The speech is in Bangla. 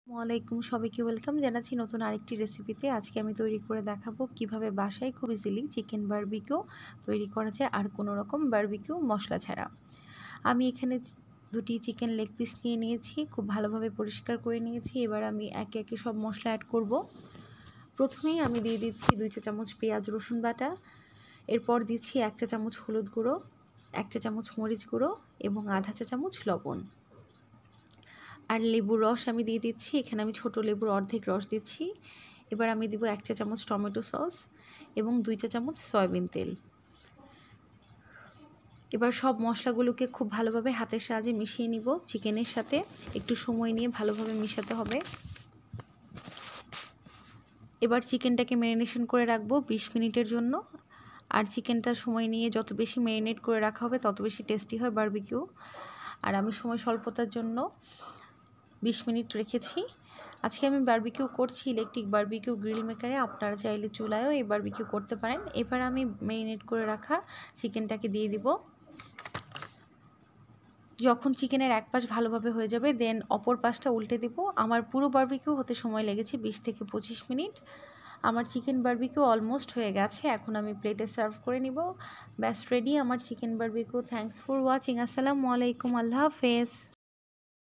ওয়ালাইকুম সবাইকে ওয়েলকাম জানাচ্ছি নতুন আরেকটি রেসিপিতে। আজকে আমি তৈরি করে দেখাবো কিভাবে বাসায় খুব ইজিলি চিকেন বারবিকিউ তৈরি করা যায় আর কোনো রকম বারবিকিউ মশলা ছাড়া। আমি এখানে দুটি চিকেন লেগ পিস নিয়ে নিয়েছি, খুব ভালোভাবে পরিষ্কার করে নিয়েছি। এবার আমি একে একে সব মশলা অ্যাড করব। প্রথমেই আমি দিয়ে দিচ্ছি 2 চা চামচ পেঁয়াজ রসুন বাটা, এরপর দিচ্ছি 1 চা চামচ হলুদ গুঁড়ো, 1 চা চামচ মরিচ গুঁড়ো এবং আধা চা চামচ লবণ। আর লেবুর রস আমি দিয়ে দিচ্ছি, এখানে আমি ছোট লেবুর অর্ধেক রস দিচ্ছি। এবার আমি দিব 1 চা চামচ টমেটো সস এবং 2 চা চামচ সয়াবিন তেল। এবার সব মশলাগুলোকে খুব ভালোভাবে হাতের সাহায্যে মিশিয়ে নিব। চিকেনের সাথে একটু সময় নিয়ে ভালোভাবে মিশাতে হবে। এবার চিকেনটাকে ম্যারিনেশন করে রাখবো 20 মিনিটের জন্য। আর চিকেনটা সময় নিয়ে যত বেশি ম্যারিনেট করে রাখা হবে তত বেশি টেস্টি হয় বারবিকিউ। আর আমি সময় স্বল্পতার জন্য 20 মিনিট রেখেছি। আজকে আমি বারবিকিউ করছি ইলেকট্রিক বারবিকিউ গ্রিল মেকারে, আপনারা চাইলে চুলায়ও এই বারবিকিউ করতে পারেন। এবার আমি ম্যারিনেট করে রাখা চিকেনটাকে দিয়ে দিব। যখন চিকেনের এক পাশ ভালোভাবে হয়ে যাবে দেন অপর পাশটা উল্টে দিব। আমার পুরো বারবিকিউ হতে সময় লেগেছে 20 থেকে 25 মিনিট। আমার চিকেন বারবিকিউ অলমোস্ট হয়ে গেছে। এখন আমি প্লেটে সার্ভ করে নিব। ব্যাস রেডি আমার chicken barbecue. Thanks for watching. আসসালামু আলাইকুম। আল্লাহ হাফেজ।